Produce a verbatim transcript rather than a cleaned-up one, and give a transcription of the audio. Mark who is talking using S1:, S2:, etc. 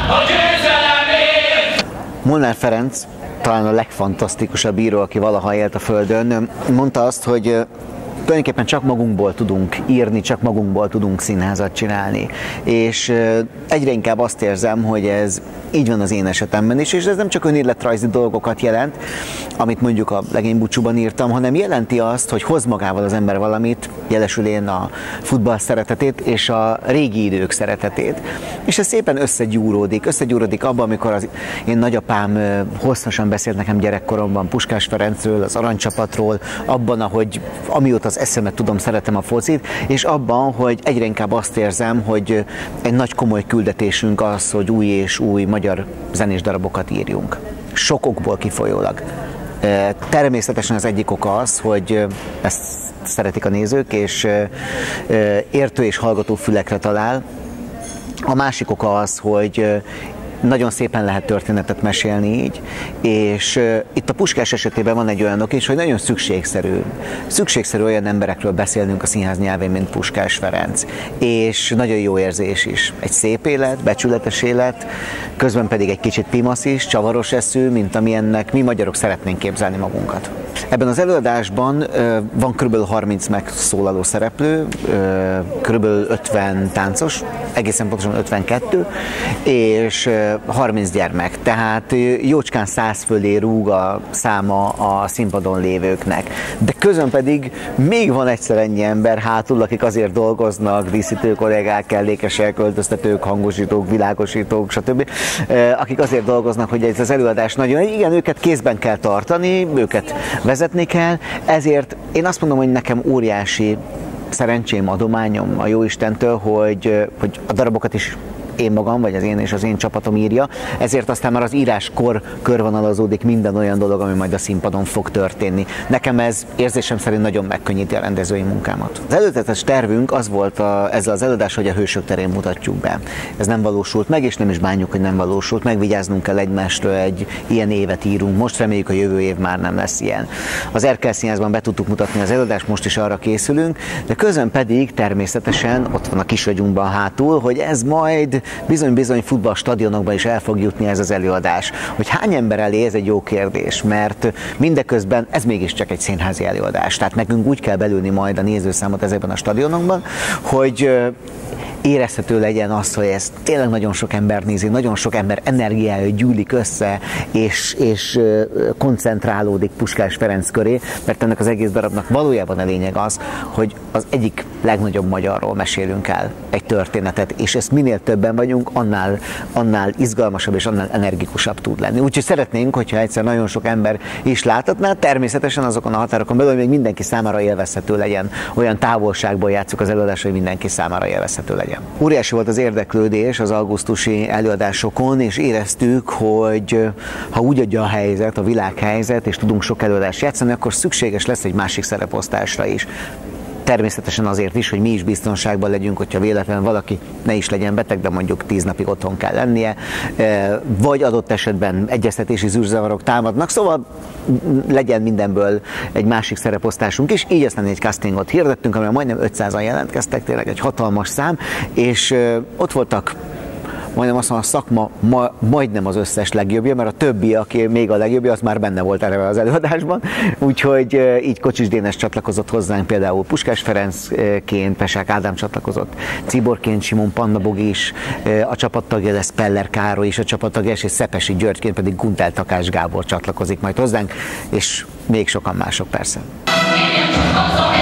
S1: Molnár Ferenc, talán a legfantasztikusabb író, aki valaha élt a Földön, mondta azt, hogy tulajdonképpen csak magunkból tudunk írni, csak magunkból tudunk színházat csinálni. És egyre inkább azt érzem, hogy ez így van az én esetemben is, és ez nem csak önéletrajzi dolgokat jelent, amit mondjuk a Legény búcsúban írtam, hanem jelenti azt, hogy hoz magával az ember valamit, jelesül én a futball szeretetét és a régi idők szeretetét. És ez szépen összegyúródik, összegyúródik abban, amikor az én nagyapám hosszasan beszélt nekem gyerekkoromban Puskás Ferencről, az Aranycsapatról, abban, ahogy amióta az eszemet tudom, szeretem a focit, és abban, hogy egyre inkább azt érzem, hogy egy nagy komoly küldetésünk az, hogy új és új magyar zenés darabokat írjunk. Sok okból kifolyólag. Természetesen az egyik oka az, hogy ezt szeretik a nézők, és értő és hallgató fülekre talál. A másik oka az, hogy nagyon szépen lehet történetet mesélni így, és uh, itt a Puskás esetében van egy olyanok is, hogy nagyon szükségszerű, szükségszerű olyan emberekről beszélnünk a színház nyelvén, mint Puskás Ferenc, és nagyon jó érzés is. Egy szép élet, becsületes élet, közben pedig egy kicsit pimasz is, csavaros eszű, mint amilyennek mi magyarok szeretnénk képzelni magunkat. Ebben az előadásban uh, van kb. harminc megszólaló szereplő, uh, kb. ötven táncos, egészen pontosan ötvenkettő, és uh, harminc gyermek, tehát jócskán száz fölé rúg a száma a színpadon lévőknek. De közben pedig még van egyszer ennyi ember hátul, akik azért dolgoznak, díszítő kollégák, kellékesek, költöztetők, hangosítók, világosítók, stb. Akik azért dolgoznak, hogy ez az előadás nagyon, igen, őket kézben kell tartani, őket vezetni kell, ezért én azt mondom, hogy nekem óriási szerencsém, adományom a Jóistentől, hogy, hogy a darabokat is én magam, vagy az én és az én csapatom írja, ezért aztán már az íráskor körvonalazódik minden olyan dolog, ami majd a színpadon fog történni. Nekem ez érzésem szerint nagyon megkönnyíti a rendezői munkámat. Az előzetes tervünk az volt a, ezzel az előadás, hogy a Hősök terén mutatjuk be. Ez nem valósult meg, és nem is bánjuk, hogy nem valósult meg, vigyáznunk kell egymástól, egy ilyen évet írunk. Most reméljük, a jövő év már nem lesz ilyen. Az Erkel Színházban be tudtuk mutatni az előadást, most is arra készülünk, de közben pedig természetesen ott van a kisagyunkban hátul, hogy ez majd bizony-bizony futballstadionokban is el fog jutni ez az előadás. Hogy hány ember elé, ez egy jó kérdés, mert mindeközben ez mégiscsak egy színházi előadás. Tehát nekünk úgy kell belülni majd a nézőszámot ezekben a stadionokban, hogy érezhető legyen az, hogy ezt tényleg nagyon sok ember nézi, nagyon sok ember energiája gyűlik össze, és, és koncentrálódik Puskás Ferenc köré, mert ennek az egész darabnak valójában a lényeg az, hogy az egyik legnagyobb magyarról mesélünk el egy történetet, és ezt minél többen vagyunk, annál, annál izgalmasabb és annál energikusabb tud lenni. Úgyhogy szeretnénk, hogyha egyszer nagyon sok ember is láthatná, természetesen azokon a határokon belül, hogy még mindenki számára élvezhető legyen, olyan távolságból játsszuk az előadást, hogy mindenki számára élvezhető legyen. Óriási volt az érdeklődés az augusztusi előadásokon, és éreztük, hogy ha úgy adja a helyzet, a világhelyzet, és tudunk sok előadást játszani, akkor szükséges lesz egy másik szereposztásra is. Természetesen azért is, hogy mi is biztonságban legyünk, hogyha véletlenül valaki ne is legyen beteg, de mondjuk tíz napig otthon kell lennie, vagy adott esetben egyeztetési zűrzavarok támadnak, szóval legyen mindenből egy másik szereposztásunk is. Így aztán egy castingot hirdettünk, amely majdnem ötszázan jelentkeztek, tényleg egy hatalmas szám, és ott voltak majdnem azt mondom, a szakma ma, majdnem az összes legjobbja, mert a többi, aki még a legjobbja, az már benne volt erre az előadásban. Úgyhogy így Kocsis Dénes csatlakozott hozzánk, például Puskás Ferencként, Pesák Ádám csatlakozott, Ciborként Simon Pannabogi is, a csapattagja lesz Peller Károly is, a csapattagja, és Szepesi Györgyként pedig Guntel Takács Gábor csatlakozik majd hozzánk, és még sokan mások persze.